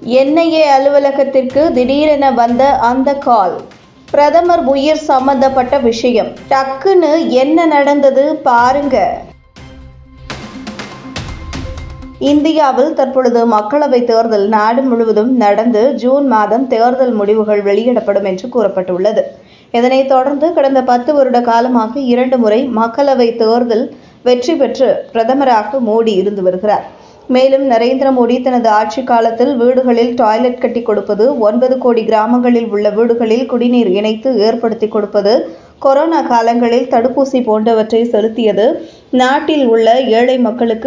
NIA அலுவலகத்திற்கு திடீரென வந்த அந்த கால். பிரதமர் உயிர் சம்பந்தப்பட்ட விஷயம். டக்குன்னு என்ன நடந்தது பாருங்க. இந்தியாவில் தற்பொழுது மக்களவைத் தேர்தல் நாடு முழுவதும் நடந்து ஜூன் மாதம் தேர்தல் முடிவுகள் வெளியிடப்படும் என்று கூறப்பட்டுள்ளது. இதனைத் தொடர்ந்து கடந்த 10 வருட காலமாக 2 முறை மக்களவைத் தேர்தல் வெற்றி பெற்று பிரதமராக மோடி இருந்து வருகிறார். மேலும் நரேந்திர மோடி தனது ஆட்சி காலத்தில் வீடுகளில் டாய்லெட் கட்டி கொடுப்பது, 9 கோடி கிராமங்களில் உள்ள வீடுகளில் குடிநீர் இணைத்து ஏற்படுத்தி கொடுப்பது, கொரோனா காலங்களில் தடுப்பூசி போன்றவற்றை செலுத்தியது, நாட்டில் உள்ள ஏழை மக்களுக்கு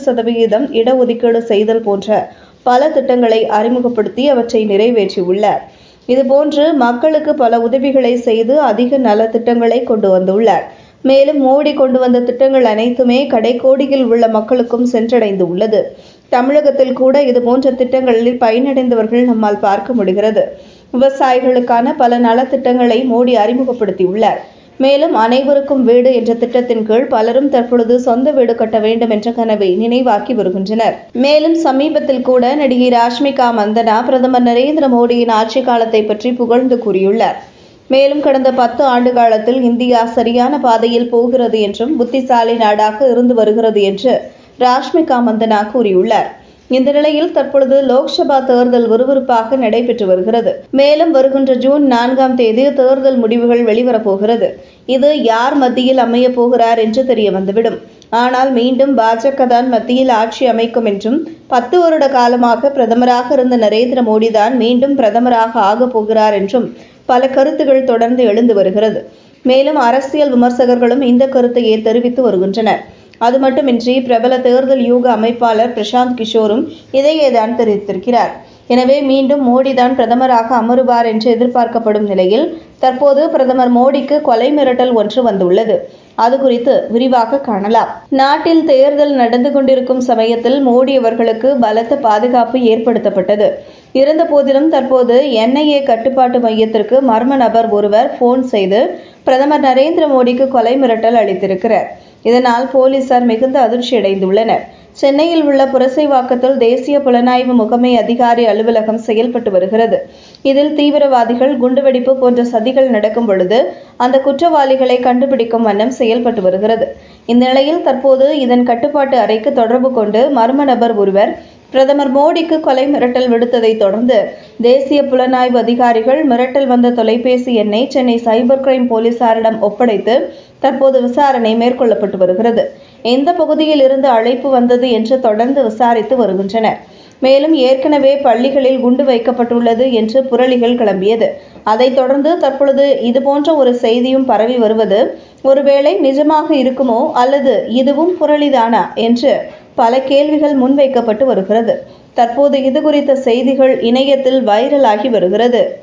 10% இடஒதுக்கீடு செய்தல் போன்ற பல திட்டங்களை அறிமுகப்படுத்தி அவற்றை நிறைவேற்றியுள்ளார். இதுபோன்று மக்களுக்கு பல உதவிகளை செய்து அதிக நலத்திட்டங்களை கொண்டு வந்துள்ளார். மேலும் மோடி கொண்டு வந்த திட்டங்கள் அனைத்துமே கடைக்கோடியில் உள்ள மக்களுக்கும் சென்றடைந்து உள்ளது. தமிழகத்தில் கூட இதுபோன்ற திட்டங்களில் பயனடைந்தவர்கள் நம்மால் பார்க்க முடிகிறது. விவசாயிகளுக்கான பல நலத்திட்டங்களை மோடி அறிமுகப்படுத்தியுள்ளார். மேலும் அனைவருக்கும் வீடு என்ற திட்டத்தின் கீழ் பலரும் தற்பொழுது சொந்த வீடு கட்ட வேண்டும் என்ற கனவை நினைவாக்கி வருகின்றனர். மேலும் சமீபத்தில் கூட நடிகை ராஷ்மிகா மந்தனா பிரதமர் நரேந்திர மோடியின் ஆட்சி காலத்தை பற்றி புகழ்ந்து கூறியுள்ளார். மேலும் கடந்த 10 ஆண்டு காலத்தில் இந்தியா சரியான பாதையில் போகிறது என்றும் புத்திசாலி நாடாக இருந்து வருகிறது என்று ராஷ்மிகா மந்தனா கூறியுள்ளார். இந்த நிலையில் தற்பொழுது லோக்சபா தேர்தல் விறுவிறுப்பாக நடைபெற்று வருகிறது. மேலும் வருகின்ற ஜூன் 4ஆம் தேதி தேர்தல் முடிவுகள் வெளிவரப்போகிறது. இது யார் மத்தியில் அமைய போகிறார் என்று தெரிய வந்துவிடும். ஆனால் மீண்டும் பாஜக தான் மத்தியில் ஆட்சி அமைக்கும் என்றும் 10 வருட காலமாக பிரதமராக இருந்த நரேந்திர மோடி தான் மீண்டும் பிரதமராக ஆகப் போகிறார் என்றும் பல கருத்துகள் தொடர்ந்து எழுந்து வருகிறது. மேலும் அரசியல் விமர்சகர்களும் இந்த கருத்தையே தெரிவித்து வருகின்றனர். அது மட்டுமின்றி பிரபல தேர்தல் யூக அமைப்பாளர் பிரசாந்த் கிஷோரும் இதையேதான் தெரிவித்திருக்கிறார். எனவே மீண்டும் மோடி தான் பிரதமராக அமருவார் என்று எதிர்பார்க்கப்படும் நிலையில் தற்போது பிரதமர் மோடிக்கு கொலை மிரட்டல் ஒன்று வந்துள்ளது. அது குறித்து விரிவாக காணலாம். நாட்டில் தேர்தல் நடந்து கொண்டிருக்கும் சமயத்தில் மோடி அவர்களுக்கு பலத்த பாதுகாப்பு ஏற்படுத்தப்பட்டது. இருந்த போதிலும் தற்போது என்ஐஏ கட்டுப்பாட்டு மையத்திற்கு மர்ம நபர் ஒருவர் போன் செய்து பிரதமர் நரேந்திர மோடிக்கு கொலை மிரட்டல் அளித்திருக்கிறார். இதனால் போலீசார் மிகுந்த அதிர்ச்சியடைந்துள்ளனர். சென்னையில் உள்ள புரசைவாக்கத்தில் தேசிய புலனாய்வு முகமை அதிகாரி அலுவலகம் செயல்பட்டு வருகிறது. இதில் தீவிரவாதிகள் குண்டுவெடிப்பு போன்ற சதிகள் நடக்கும் பொழுது அந்த குற்றவாளிகளை கண்டுபிடிக்கும் வண்ணம் செயல்பட்டு வருகிறது. இந்த நிலையில் தற்போது இதன் கட்டுப்பாட்டு அறைக்கு தொடர்பு கொண்டு மர்ம நபர் ஒருவர் பிரதமர் மோடிக்கு கொலை மிரட்டல் விடுத்ததை தொடர்ந்து தேசிய புலனாய்வு அதிகாரிகள் மிரட்டல் வந்த தொலைபேசி எண்ணை சென்னை சைபர் கிரைம் போலீசாரிடம் ஒப்படைத்து தற்போது விசாரணை மேற்கொள்ளப்பட்டு வருகிறது. எந்த பகுதியில் இருந்து அழைப்பு வந்தது என்று தொடர்ந்து விசாரித்து வருகின்றனர். மேலும் ஏற்கனவே பள்ளிகளில் குண்டு வைக்கப்பட்டுள்ளது என்று புரளிகள் கிளம்பியது. அதைத் தொடர்ந்து தற்பொழுது இதுபோன்ற ஒரு செய்தியும் பரவி வருவது ஒருவேளை நிஜமாக இருக்குமோ அல்லது இதுவும் புரளிதானா என்று பல கேள்விகள் முன்வைக்கப்பட்டு வருகிறது. தற்போது இது குறித்த செய்திகள் இணையத்தில் வைரலாகி வருகிறது.